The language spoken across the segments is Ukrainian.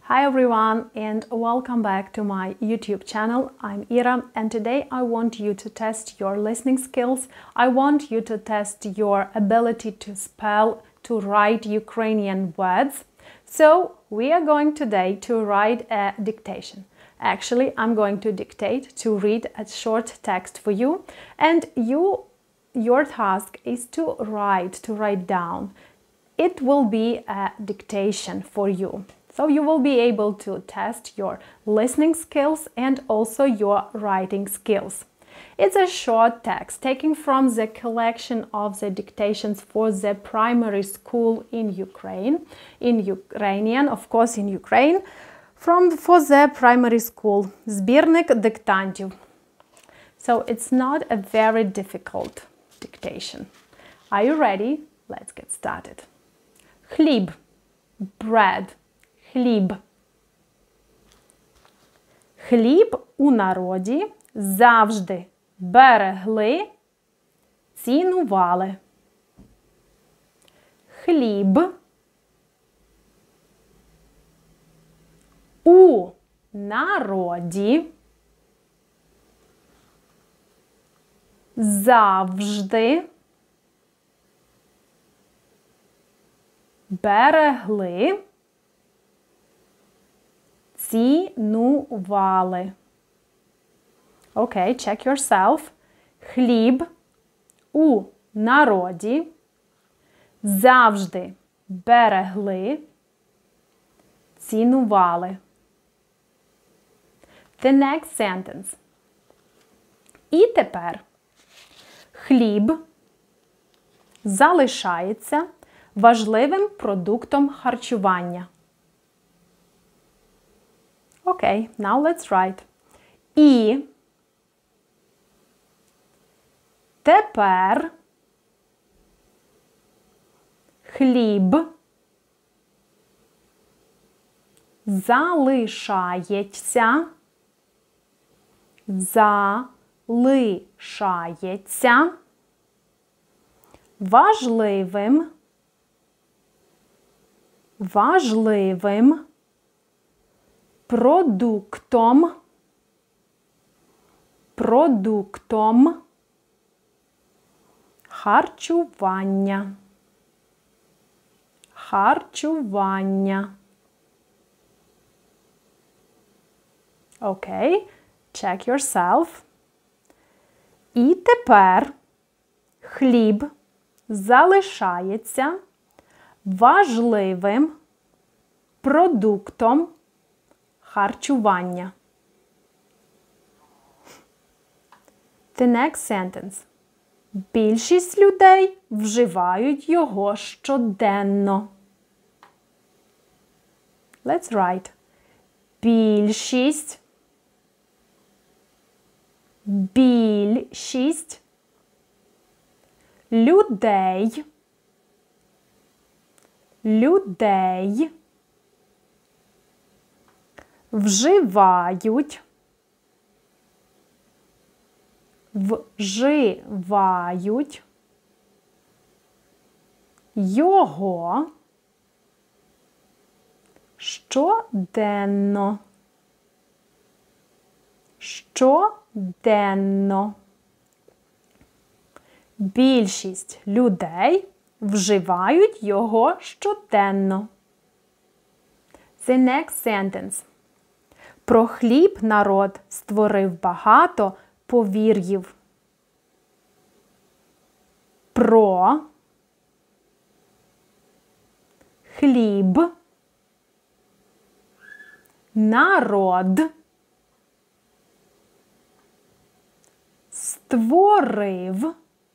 Hi everyone and welcome back to my YouTube channel. I'm Ira and today I want you to test your listening skills. I want you to test your ability to spell, to write Ukrainian words. So we are going today to write a dictation. Actually, I'm going to dictate, to read a short text for you, and your task is to write down. It will be a dictation for you. So you will be able to test your listening skills and also your writing skills. It's a short text taken from the collection of the dictations for the primary school in Ukraine, in Ukrainian, of course in Ukraine, for the primary school, збірник диктантів. So it's not a very difficult dictation. Are you ready? Let's get started. Хліб, bread. Хліб. Хліб у народі завжди берегли, цінували. Хліб у народі завжди берегли, цінували. Okay, check yourself. Хліб у народі завжди берегли, цінували. The next sentence. І тепер хліб залишається важливим продуктом харчування. Okay, now let's write. І тепер хліб залишається важливим продуктом харчування. Okay, check yourself. І тепер хліб залишається важливим продуктом харчування. The next sentence. Більшість людей вживають його щоденно. Let's write. Більшість людей вживають його щоденно. Більшість людей вживають його щоденно. The next sentence. Про хліб народ створив багато повір'їв. Про хліб народ створив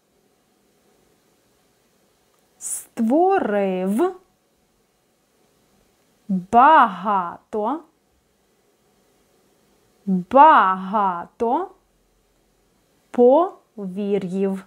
багато повір'їв.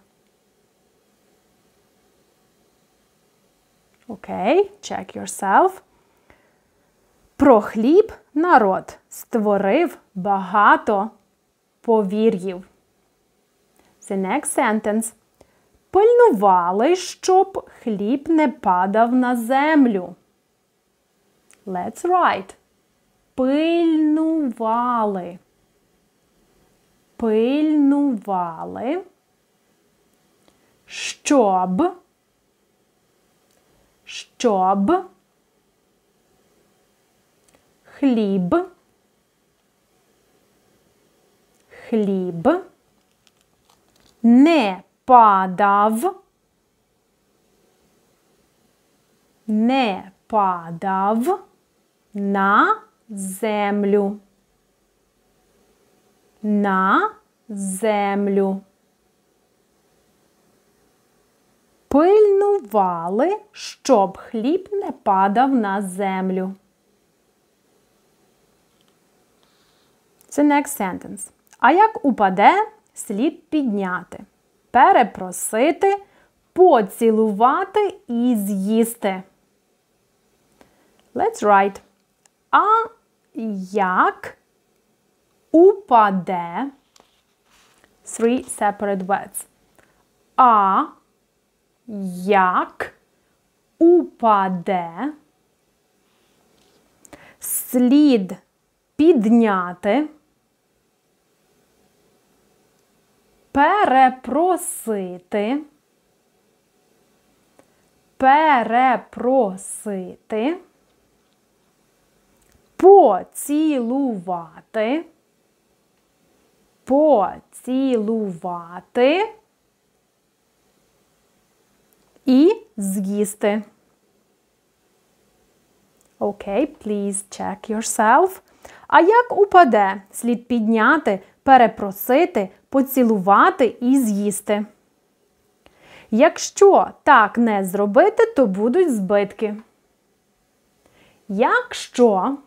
Okay, check yourself. Про хліб народ створив багато повір'їв. The next sentence. Пильнували, щоб хліб не падав на землю. Let's write. пильнували. Пильнували, щоб хліб не падав на землю. На землю. Пильнували, щоб хліб не падав на землю. The next sentence. А як упаде, слід підняти, перепросити, поцілувати і з'їсти. Let's write. А як упаде, three separate words. А як упаде, слід підняти, перепросити, поцілувати, і з'їсти. Okay, please check yourself. А як упаде, слід підняти, перепросити, поцілувати і з'їсти. Якщо так не зробити, то будуть збитки. Якщо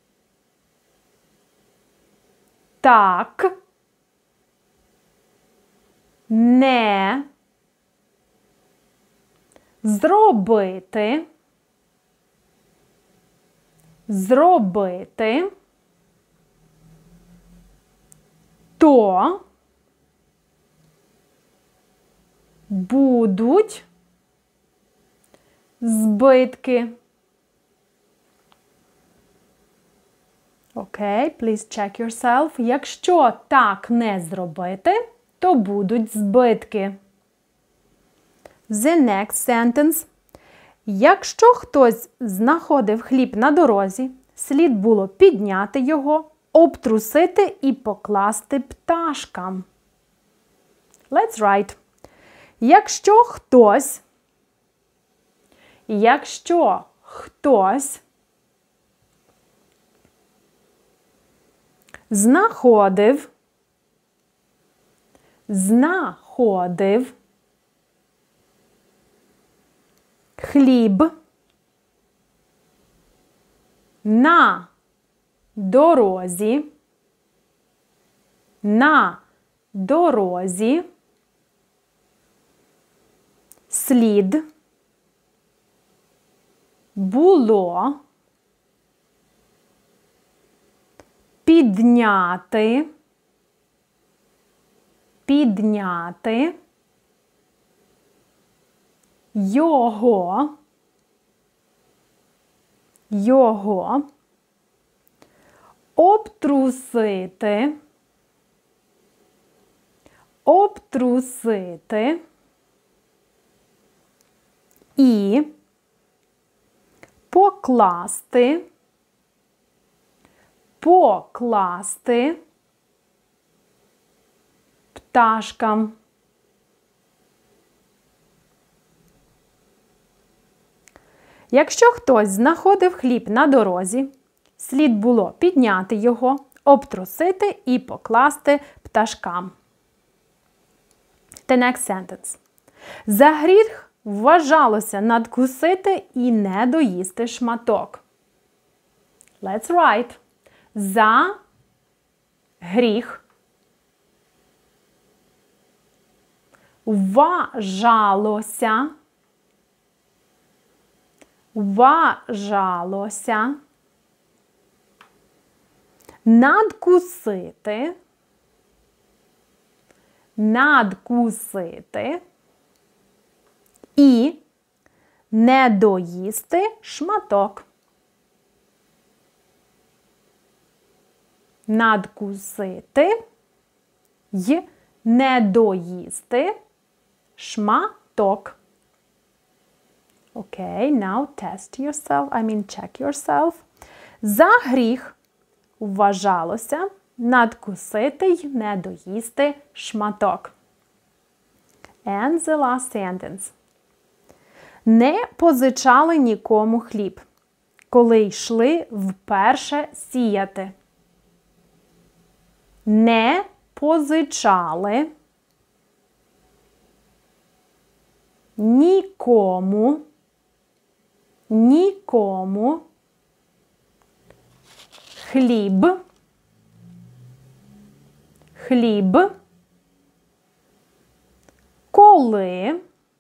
так не зробити, то будуть збитки. Okay, please check yourself. Якщо так не зробити, то будуть збитки. The next sentence. Якщо хтось знаходив хліб на дорозі, слід було підняти його, обтрусити і покласти пташкам. Let's write. Якщо хтось знаходив хліб на дорозі, слід було підняти його, обтрусити і покласти пташкам. Якщо хтось знаходив хліб на дорозі, слід було підняти його, обтрусити і покласти пташкам. The next sentence. За гріх вважалося надкусити і не доїсти шматок. Let's write. За гріх вважалося надкусити і не доїсти шматок. надкусити й недоїсти шматок. Okay, now test yourself, check yourself. За гріх вважалося надкусити й недоїсти шматок. And the last sentence. Не позичали нікому хліб, коли йшли вперше сіяти. Не позичали нікому хліб, коли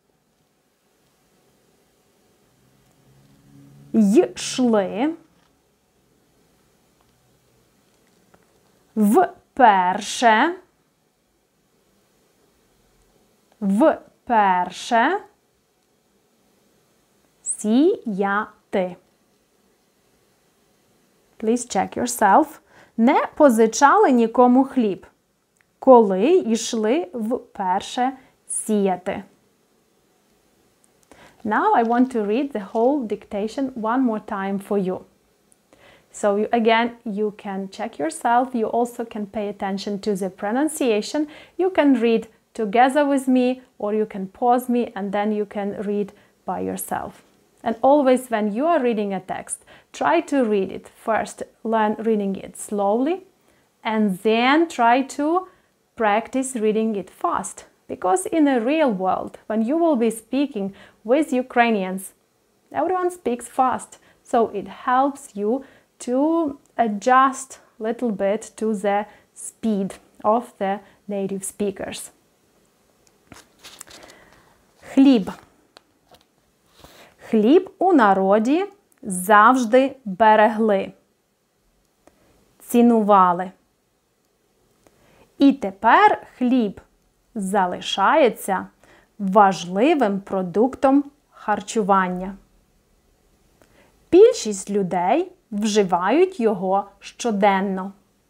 йшли вперше сіяти. Please check yourself. Не позичали нікому хліб, коли йшли вперше сіяти. Now I want to read the whole dictation one more time for you. So you can check yourself. You also can pay attention to the pronunciation. You can read together with me, or you can pause me and then you can read by yourself. And always when you are reading a text, try to read it. First, learn reading it slowly, and then try to practice reading it fast. Because in a real world, when you will be speaking with Ukrainians, everyone speaks fast. So it helps you to adjust a little bit to the speed of the native speakers. Хліб. Хліб у народі завжди берегли, цінували. І тепер хліб залишається важливим продуктом харчування. Більшість людей вживають його щоденно.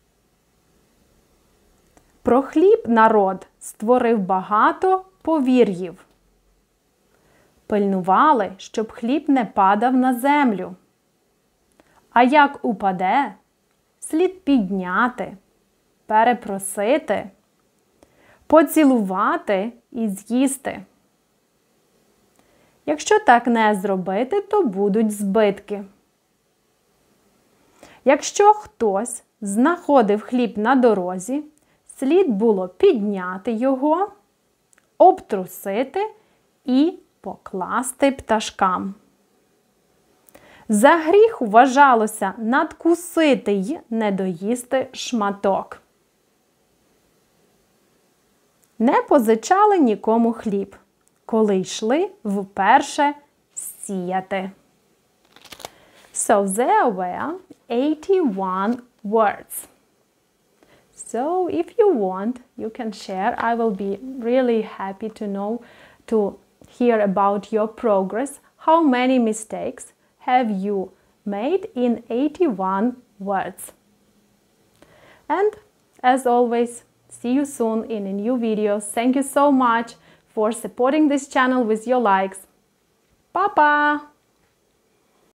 Про хліб народ створив багато повір'їв. Пильнували, щоб хліб не падав на землю. А як упаде, слід підняти, перепросити, поцілувати і з'їсти. Якщо так не зробити, то будуть збитки. Якщо хтось знаходив хліб на дорозі, слід було підняти його, обтрусити і покласти пташкам. За гріх вважалося надкусити й недоїсти шматок. Не позичали нікому хліб, коли йшли вперше сіяти. So there were 81 words. So if you want, you can share. I will be really happy to know, to hear about your progress. How many mistakes have you made in 81 words? And as always, see you soon in a new video. Thank you so much for supporting this channel with your likes. Па-па!